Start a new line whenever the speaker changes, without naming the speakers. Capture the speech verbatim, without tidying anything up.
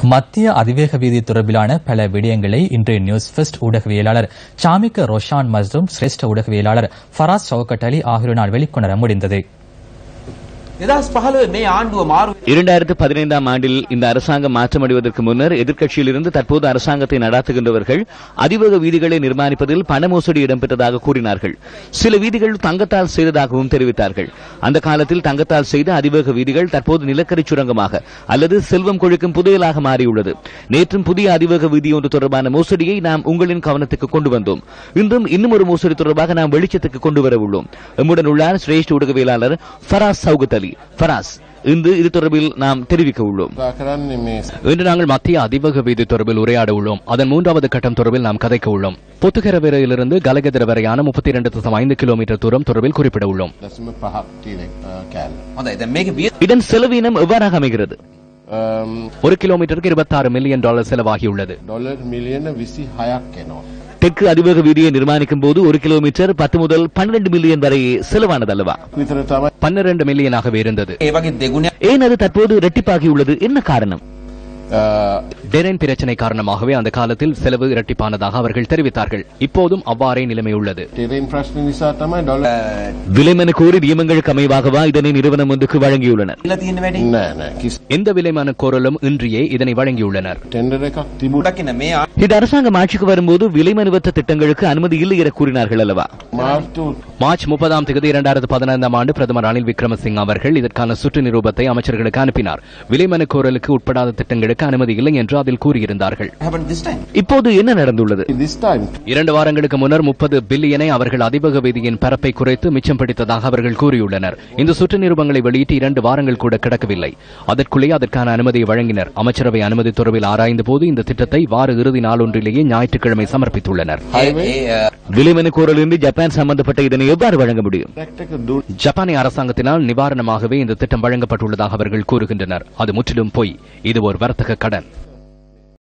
மத்திய அதிவேக வீதி தொடர்பிலான பல விடயங்களை இன்று நியூஸ் ஃபர்ஸ்ட் ஊடகவியலாளர் சாமிக்க ரோஷான் மற்றும் சிரேஷ்ட ஊடகவியலாளர் ஃபராஸ் ஷவுகட் அலி ஆகியோரால் வெளிக்கொணர முடிந்தது.
இரண்டாயிரத்து பதினைந்தாம் ஆண்டில் இந்த அரசாங்கம் மாற்றமடைவதற்கு முன்னர் எதிர்க்கட்சியில் இருந்து தற்போது அரசாங்கத்தை நடாத்துகின்றவர்கள் அதிவேக வீதிகளை நிர்மாணிப்பதில் பண மோசடி இடம்பெற்றதாக கூறினார்கள். சில வீதிகள் தங்கத்தால் செய்ததாகவும் தெரிவித்தார்கள். அந்த காலத்தில் தங்கத்தால் செய்த அதிவேக வீதிகள் தற்போது நிலக்கரி சுரங்கமாக அல்லது செல்வம் கொழிக்கும் புதையலாக மாறியுள்ளது. நேற்றும் புதிய அதிவேக வீதி ஒன்று தொடர்பான மோசடியை நாம் உங்களின் கவனத்துக்கு கொண்டு வந்தோம். இன்றும் இன்னும் ஒரு மோசடி தொடர்பாக நாம் வெளிச்சத்துக்கு கொண்டு வர உள்ளோம். எம்முடன் உள்ளார் சிரேஷ்ட ஊடகவியலாளர் ஃபராஸ் ஷவுகத் அலி. ஃபராஸ், இன்று இது தொடர்பில் நாம் தெரிவிக்க உள்ளோம்.
இன்று நாங்கள் மத்திய அதிவேக வீதி தொடர்பில் உரையாட உள்ளோம். அதன் மூன்றாவது கட்டம் தொடர்பில் நாம் கதைக்க உள்ளோம். பொத்துகரவிரையிலிருந்து கலகெதர வரையான முப்பத்தி இரண்டு தசம் ஐந்து கிலோமீட்டர் தூரம் தொடர்பில் குறிப்பிட உள்ளோம்.
இதன் செலவீனம் எவ்வாறாக அமைகிறது?
ஒரு கிலோமீட்டருக்கு இருபத்தி ஆறு மில்லியன் டாலர் செலவாகியுள்ளது.
தெற்கு அதிவேக வீதியை நிர்மாணிக்கும் போது ஒரு கிலோமீட்டர் பத்து முதல் பன்னிரண்டு மில்லியன் வரை செலவானது அல்லவா?
பன்னிரண்டு மில்லியனாகவே இருந்தது.
ஏன் அது தற்போது இரட்டிப்பாகியுள்ளது? என்ன காரணம்?
டெரென் பிரச்சனை காரணமாகவே அந்த காலத்தில் செலவு இரட்டிப்பானதாக அவர்கள் தெரிவித்தார்கள். இப்போதும் அவ்வாறே நிலைமை உள்ளது.
விலைமனு கோரி நியமங்களுக்கு அமைவாகவா இதனை நிறுவனம் ஒன்றுக்கு வழங்கியுள்ளனர்?
எந்த விலைமனு கோரலும் இன்றியே இதனை வழங்கியுள்ளனர்.
இந்த அரசாங்கம் ஆட்சிக்கு வரும்போது விலைமனுவற்ற திட்டங்களுக்கு அனுமதி இல்லை என கூறினார்கள் அல்லவா?
மார்ச் முப்பதாம் தேதி இரண்டாயிரத்து பதினைந்தாம் ஆண்டு பிரதமர் ரணில் விக்ரமசிங்க அவர்கள் இதற்கான சுற்று நிரூபத்தை அமைச்சர்களுக்கு அனுப்பினார். விலைமனு கோரலுக்கு உட்படாத திட்டங்களுக்கு அனுமதி இல்லை என்று அதில் கூறியிருந்தார்கள்.
இப்போது என்ன நடந்துள்ளது?
இரண்டு வாரங்களுக்கு முன்னர் முப்பது பில்லியனை அவர்கள் அதிவேக வீதியின் பரப்பை குறைத்து மிச்சம் பிடித்ததாக அவர்கள் கூறியுள்ளனர். இந்த சுற்று நிரூபங்களை வெளியிட்டு இரண்டு வாரங்கள் கூட கிடக்கவில்லை. அதற்குள்ளே அதற்கான அனுமதியை வழங்கினர். அமைச்சரவை அனுமதி தொடர்பில் ஆராய்ந்த போது இந்த திட்டத்தை வார இறுதி நாள் ஒன்றிலேயே ஞாயிற்றுக்கிழமை சமர்ப்பித்துள்ளனர்.
விலைமனு கோரலின்றி ஜப்பான் சம்பந்தப்பட்ட இதனை எவ்வாறு வழங்க முடியும்?
ஜப்பானிய அரசாங்கத்தினால் நிவாரணமாகவே இந்த திட்டம் வழங்கப்பட்டுள்ளதாக அவர்கள் கூறுகின்றனர். அது முற்றிலும் பொய். இது ஒரு வர்த்தக கடன்.